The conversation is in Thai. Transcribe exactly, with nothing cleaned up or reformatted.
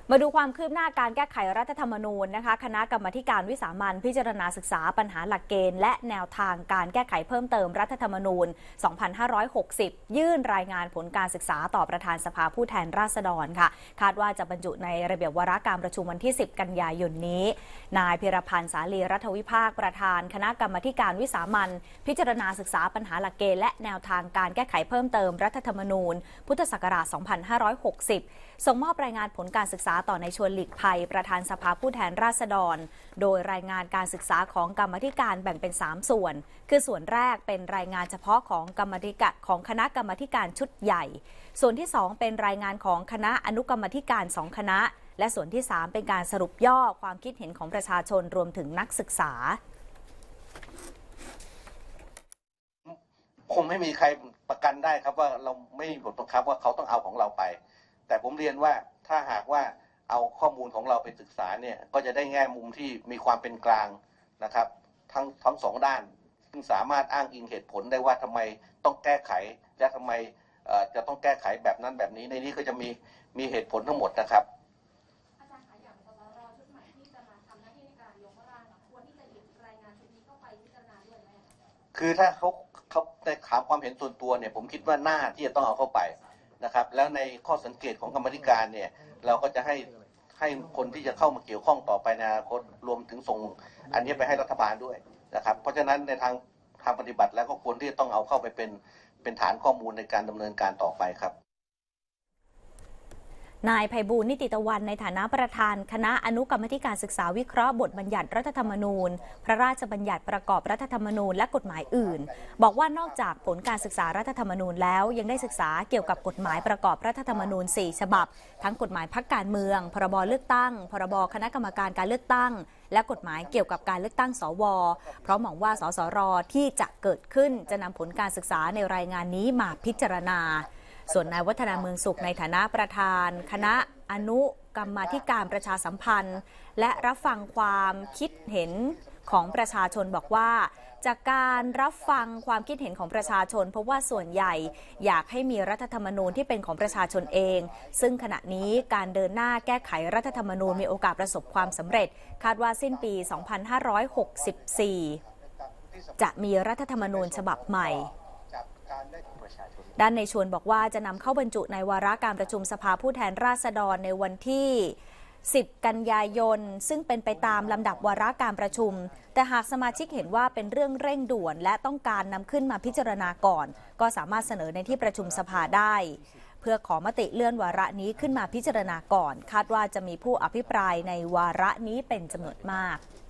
มาดูความคืบหน้าการแก้ไขรัฐธรรมนูญนะคะคณะกรรมาการวิสามัญพิจารณาศึกษาปัญหาหลักเกณฑ์และแนวทางการแก้ไขเพิ่มเติมรัฐธรรมนูญ สองพันห้าร้อยหกสิบ ยื่นรายงานผลการศึกษาต่อประธานสภาผู้แทนราษฎรค่ะคาดว่าจะบรรจุในระเบียบวาระการประชุมวันที่ สิบ กันยายนนี้นายพิรพันธ์สาลีรัฐวิภาคประธานคณะกรรมาการวิสามัญพิจารณาศึกษาปัญหาหลักเกณฑ์และแนวทางการแก้ไขเพิ่มเติมรัฐธรรมนูญพุทธศักราช สองพันห้าร้อยหกสิบ ส่งมอบรายงานผลการศึกษาต่อในชวนหลีกภัยประธานสภาผู้แทนราษฎรโดยรายงานการศึกษาของกรรมาธิการแบ่งเป็น สาม ส่วนคือส่วนแรกเป็นรายงานเฉพาะของกรรมาธิการของคณะกรรมาธิการชุดใหญ่ส่วนที่สองเป็นรายงานของคณะอนุกรรมาธิการสองคณะและส่วนที่สามเป็นการสรุปย่อความคิดเห็นของประชาชนรวมถึงนักศึกษาคงไม่มีใครประกันได้ครับว่าเราไม่มีบทบังคับว่าเขาต้องเอาของเราไปแต่ผมเรียนว่าถ้าหากว่าเอาข้อมูลของเราไปศึกษาเนี่ยก็จะได้แง่มุมที่มีความเป็นกลางนะครับทั้งทั้งสองด้านซึ่งสามารถอ้างอิงเหตุผลได้ว่าทำไมต้องแก้ไขและทำไมจะต้องแก้ไขแบบนั้นแบบนี้ในนี้ก็จะมีมีเหตุผลทั้งหมดนะครับอาจารย์คะอย่างสวรชุดใหม่ที่จะมาทำหน้าที่ในการยกร่างควรที่จะหยิบรายงานชุดนี้เข้าไปพิจารณาด้วยไหมคือถ้าเขาเขาในถามความเห็นส่วนตัวเนี่ยผมคิดว่าน่าที่จะต้องเอาเข้าไปนะครับแล้วในข้อสังเกตของกรรมธิการเนี่ยเราก็จะให้ให้คนที่จะเข้ามาเกี่ยวข้องต่อไปในอนาคตรวมถึงส่งอันนี้ไปให้รัฐบาลด้วยนะครับเพราะฉะนั้นในทางทางปฏิบัติแล้วก็ควรที่จะต้องเอาเข้าไปเป็นเป็นฐานข้อมูลในการดำเนินการต่อไปครับนายไพบูลย์ นิติตะวันในฐานะประธานคณะอนุกรรมาธิการศึกษาวิเคราะห์บทบัญญัติรัฐธรรมนูญพระราชบัญญัติประกอบรัฐธรรมนูญและกฎหมายอื่นบอกว่านอกจากผลการศึกษารัฐธรรมนูญแล้วยังได้ศึกษาเกี่ยวกับกฎหมายประกอบรัฐธรรมนูญสี่ฉบับทั้งกฎหมายพรรคการเมืองพรบเลือกตั้งพรบคณะกรรมการการเลือกตั้งและกฎหมายเกี่ยวกับการเลือกตั้งสวเพราะมองว่าสสรที่จะเกิดขึ้นจะนำผลการศึกษาในรายงานนี้มาพิจารณาส่วนนายวัฒนาเมืองสุขในฐานะประธานคณะอนุกรรมาธิการประชาสัมพันธ์และรับฟังความคิดเห็นของประชาชนบอกว่าจากการรับฟังความคิดเห็นของประชาชนพบว่าส่วนใหญ่อยากให้มีรัฐธรรมนูญที่เป็นของประชาชนเองซึ่งขณะนี้การเดินหน้าแก้ไขรัฐธรรมนูญมีโอกาสประสบความสำเร็จคาดว่าสิ้นปี สองพันห้าร้อยหกสิบสี่ จะมีรัฐธรรมนูญฉบับใหม่ด้านในชวนบอกว่าจะนำเข้าบรรจุในวาระการประชุมสภาผู้แทนราษฎรในวันที่ สิบ กันยายนซึ่งเป็นไปตามลำดับวาระการประชุมแต่หากสมาชิกเห็นว่าเป็นเรื่องเร่งด่วนและต้องการนำขึ้นมาพิจารณาก่อนก็สามารถเสนอในที่ประชุมสภาได้เพื่อขอมติเลื่อนวาระนี้ขึ้นมาพิจารณาก่อนคาดว่าจะมีผู้อภิปรายในวาระนี้เป็นจำนวนมาก